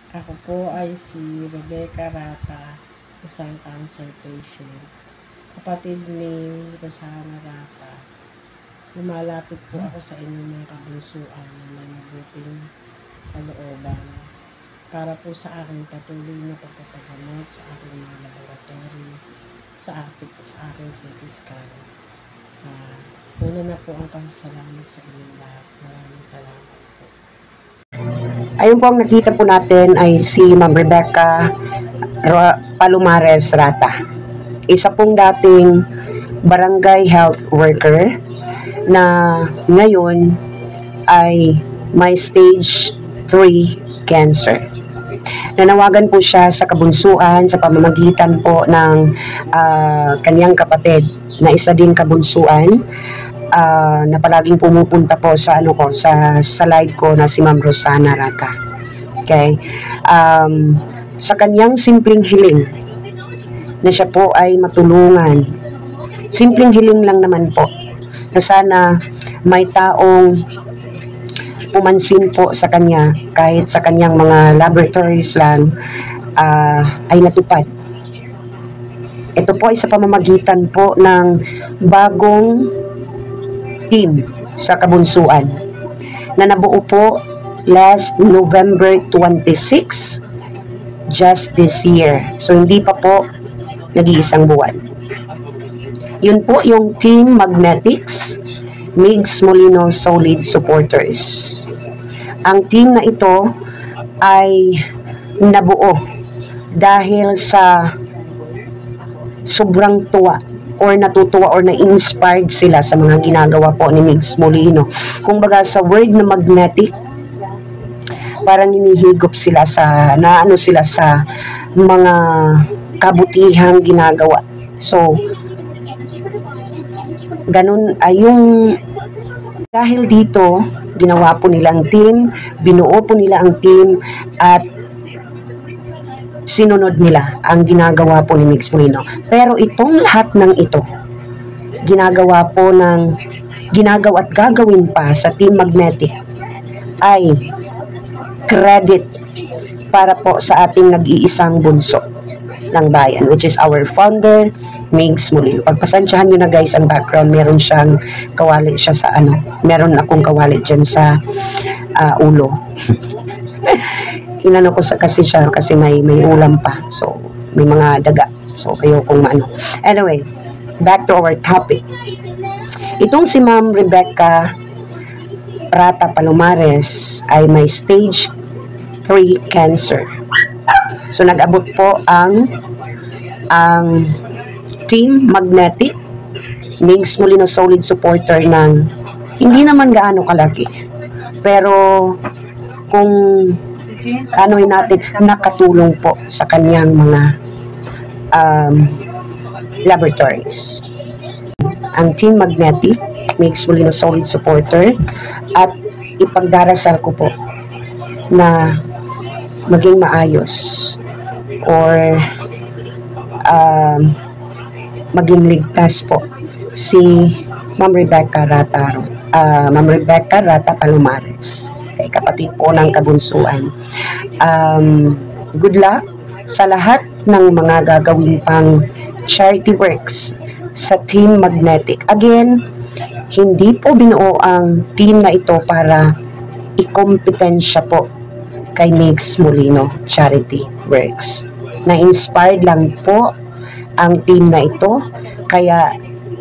Ako po ay si Rebecca Rata, isang cancer patient. Kapatid ni Rosana Rata. Lumalapit po ako sa inyong mga kabunsuan na may mabuting kalooban para po sa aking patuloy na pagpapagamot sa aking mga laboratory, sa aking CT scan. Una na po ang pasasalamat sa inyong lahat. Maraming salamat po. Ayun po ang nakita po natin ay si Ma'am Rebecca Palomares Rata. Isa pong dating barangay health worker na ngayon ay may stage 3 cancer. Nanawagan po siya sa kabunsuan sa pamamagitan po ng kanyang kapatid na isa din kabunsuan na palaging pumupunta po sa sa live ko na si Ma'am Rosana Rata. Okay? Sa kanyang simpleng hiling na siya po ay matulungan. Simpleng hiling lang naman po na sana may taong pumansin po sa kanya kahit sa kanyang mga laboratories lang ay natupad. Ito po ay sa pamamagitan po ng bagong team sa kabunsuan na nabuo po last November 26 just this year. So hindi pa po nag-iisang buwan. Yun po yung Team Magnetics Migs Molino Solid Supporters. Ang team na ito ay nabuo dahil sa sobrang tuwa or natutuwa or na-inspired sila sa mga ginagawa po ni Migs Molino. Kung baga sa word na magnetic, parang hinihigop sila sa, naano sila sa mga kabutihang ginagawa. So, ganun ay yung dahil dito, ginawa po nilang team, binuo po nila ang team at sinunod nila ang ginagawa po ni Migs Molino. Pero itong lahat ng ito, ginagawa at gagawin pa sa Team Magnetic ay credit para po sa ating nag-iisang bunso ng bayan, which is our founder, Migs Molino. Pagpasensyahan nyo na guys ang background, meron siyang kawali siya sa meron akong kawali dyan sa ulo. Inano ko kasi siya kasi may ulam pa. So, may mga daga. So, ayokong maano. Anyway, back to our topic. Itong si Ma'am Rebecca Rata Palomares ay may stage 3 cancer. So, nag-abot po ang Team Magnetic Migs Molino Solid Supporter ng hindi naman gaano kalaki. Pero, kung natin, nakatulong po sa kanyang mga laboratories. Ang Team Magnetic Migs Molino Solid Supporter at ipagdarasal ko po na maging maayos or maging ligtas po si Ma'am Rebecca Rata Palomares. Kapatid po ng kabunsuan. Good luck sa lahat ng mga gagawin pang charity works sa Team Magnetic. Again, hindi po binuo ang team na ito para ikompetensya po kay Migs Molino Charity Works. Na-inspired lang po ang team na ito, kaya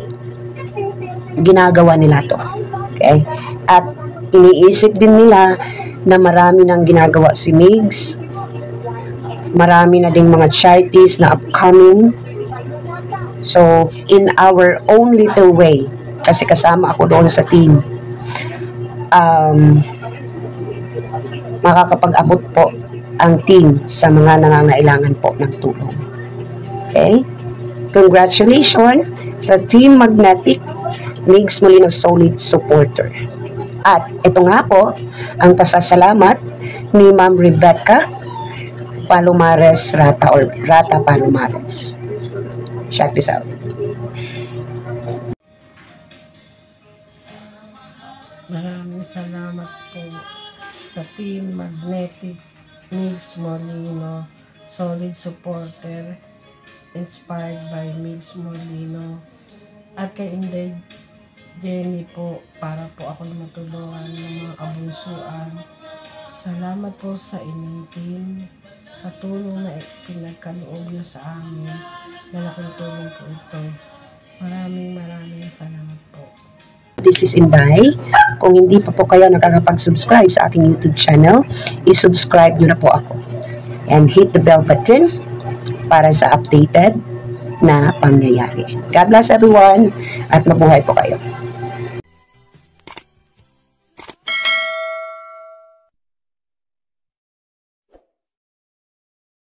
ginagawa nila to. Okay? At iniisip din nila na marami nang ginagawa si Migs. Marami na ding mga charities na upcoming. So, in our own little way, kasi kasama ako doon sa team, makakapag-abot po ang team sa mga nangangailangan po ng tulong. Okay? Congratulations sa Team Magnetic Migs Molino Solid Supporter. At ito nga po ang pasasalamat ni Ma'am Rebecca Palomares Rata or Rata Palomares. Check this out. Maraming salamat po sa Team Magnetic Migs Molino, solid supporter, inspired by Migs Molino. At kay Inday Jenny po, para po ako matulungan ng mga kabunsuan. Salamat po sa inyong team, sa tulong na pinagkaloob niyo sa amin. Malaking tulong po ito. Maraming salamat po. This is Inday. Kung hindi pa po kayo nakakapag-subscribe sa aking YouTube channel, i-subscribe nyo na po ako. And hit the bell button para sa updated na pangyayari. God bless everyone at mabuhay po kayo.